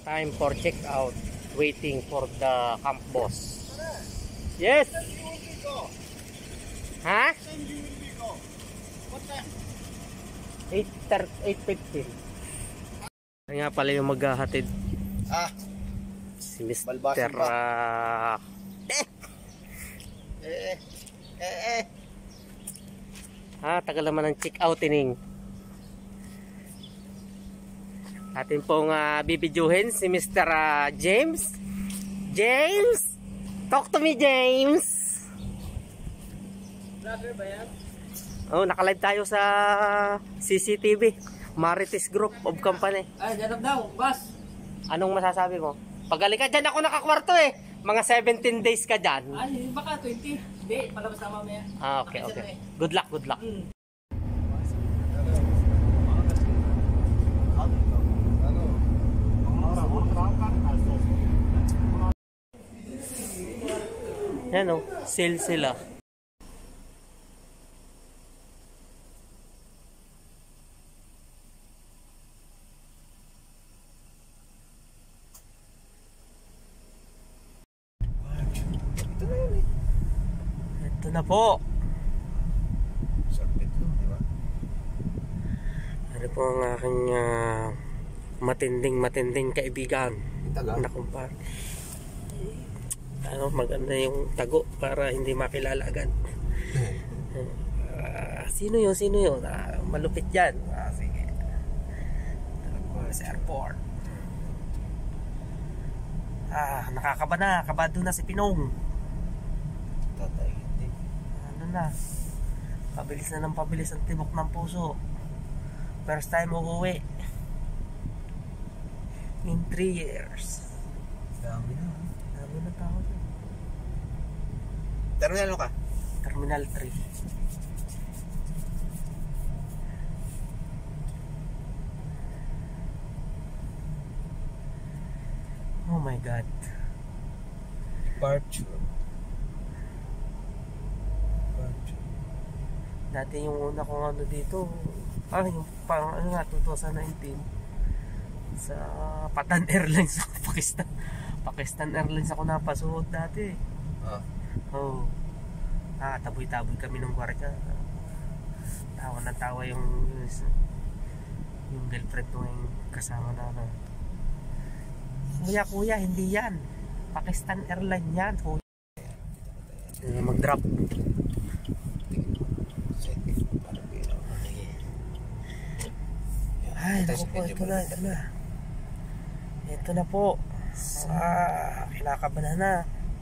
Time for check out. Waiting for the camp boss. Yes. Ha? 8:15. Ay nga pala yung maghahatid. Si Mr. Tagal naman ng check outing. Atin pong bibidyuhin si Mr. James. James! Talk to me, James! Vlogger ba yan? Oh, nakalive tayo sa CCTV. Marites Group of Company. Ay, ganap daw, boss. Anong masasabi mo? Pagaling ka dyan, ako nakakwarto eh. Mga 17 days ka dyan. Ay, baka 20. Hindi, palabas na mamaya. Okay, okay. Good luck, good luck. Yan o, sale sila. Ito na po. Ano po ang aking matinding kaibigan na kumpare. Maganda yung tago para hindi makilala agad. Sino yun? Malupit yan. Sige. Sa airport. Kabado na si Pinong. Ano na? Pabilis na ng pabilis ang tibok ng puso. First time uuwi in 3 years. Dami na tao. Terminal ano ka? Terminal 3. Oh my God. Departure. Dati yung una kong ano dito, yung parang ano nga, 2019 sa Patan Airlines sa Pakistan Airlines ako napasuot dati. Taboy-taboy kami ng gwardiya. Tawa na tawa yung girlfriend ko yung kasama namin. Kuya, hindi yan. Pakistan Airlines yan. Mag-drop. Ay, naku po, ito na. Ito na po. Kinakabahan na.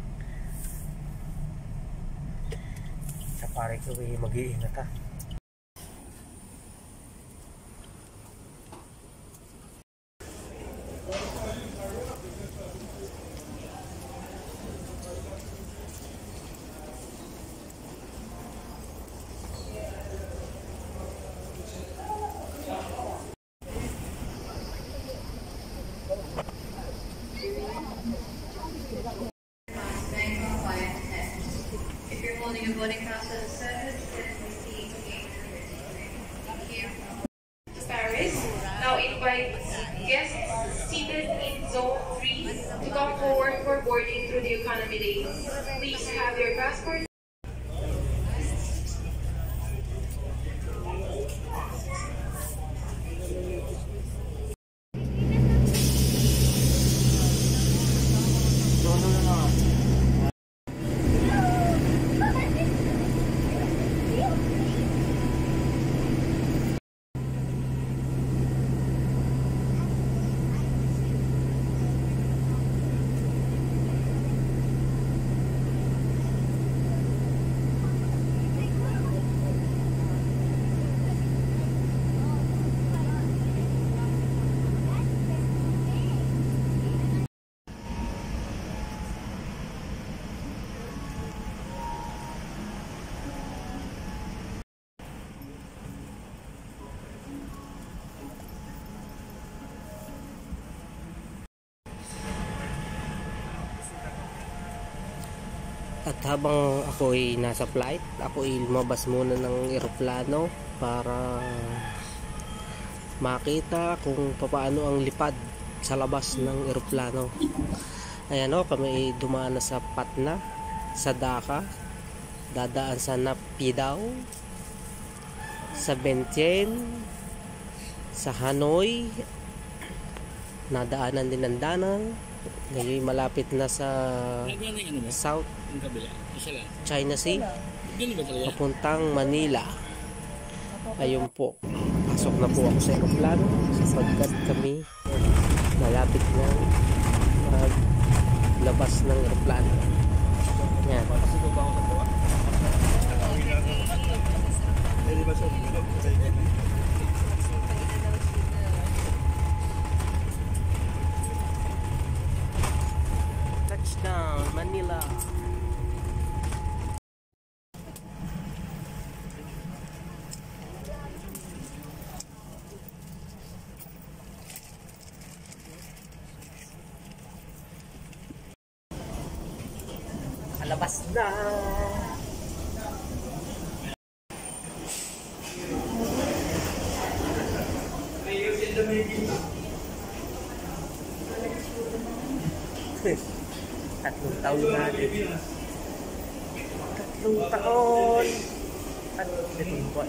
Sa pare ko mag-iingat ha. If you're holding a boarding pass at the service, then proceed to gate number 63. Thank you. Paris now invites guests seated in zone 3 to come forward for boarding through the economy lane. Please have your passport. At habang ako ay nasa flight, ako ay lumabas muna ng eroplano para makita kung paano ang lipad sa labas ng eroplano. Ayan o, kami dumaan na sa Patna, sa Dhaka, dadaan sa Naypyidaw, sa Vientiane, sa Hanoi, nadaanan din ng Danang. Ngayon malapit na sa South China Sea, papuntang Manila. Ayun po, pasok na po ako sa eroplano sapagkat kami malapit na maglabas ng eroplano. Yan. Touchdown, Manila. Alabas na. Tatlong taon na din. Tatlong taon at 7 buwan.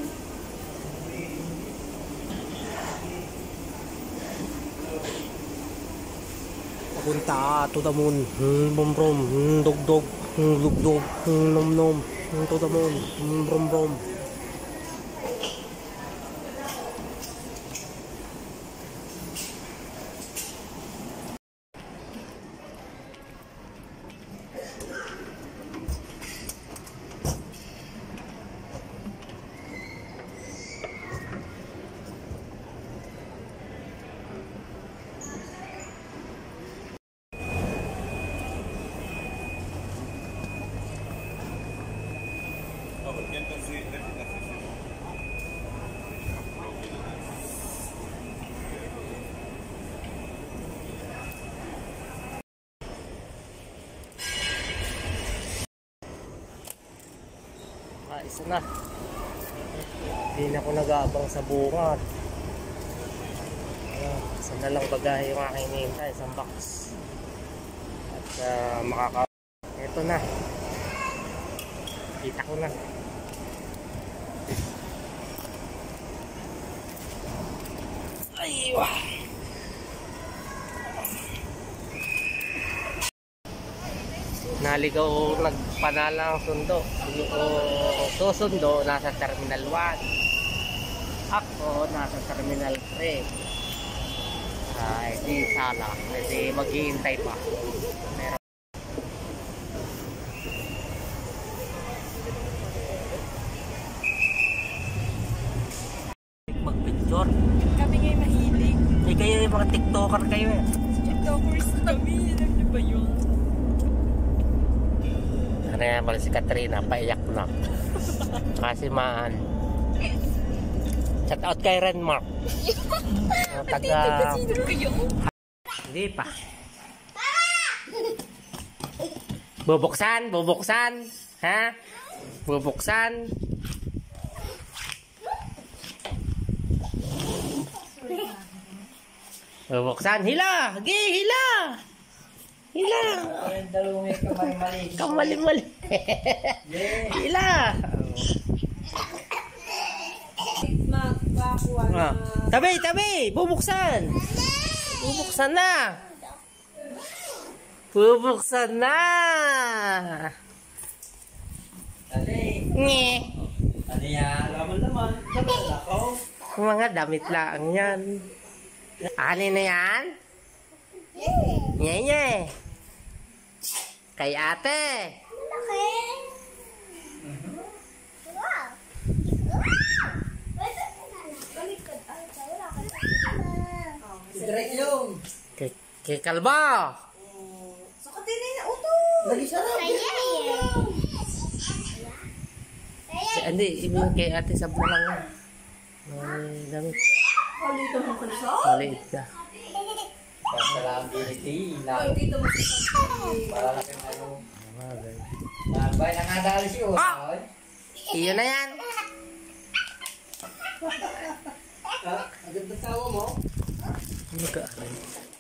Papunta to the moon. Brom brom. Dog dog. Lug dog. Nom nom. To the moon. Brom brom. Isa na. Hindi na ako nag-aabang sa bungad. Isa na lang bagahe yung aking hinihintay. Isang box. At ito na. Kita ko na. Aywa. Naligaw, nagpanala ang sundo. Susundo, nasa Terminal 1. Ako, nasa Terminal 3. Di sala. Di maghihintay pa. Meron. Mag-picture. Kami ngayon mahilig. Kayo yung mga TikToker kayo eh. TikTokers kami. Alam niyo ba yun? Ano yan pala si Katrina, paiyak na. Kasi maan. Shout out kay Renmark. Taga... Hindi pa. Bubuksan, bubuksan. Ha? Bubuksan. Bubuksan. Hila! Gi, hila! Hila! Kamali-mali. Hila! Tabi, tabi! Bubuksan! Bubuksan na! Bubuksan na! Nye! Ano yan? Laman-laman. Mga damit lang yan. Ano na yan? Nye! Kay ate! Kay Kalba! Hindi, ibig kay ate sa lang. May damit. Maliit ka. Pasalability. Para lang ano. Bay, nangadali siya. Iyon na yan. Ang ganda tawa mo. Ano ka?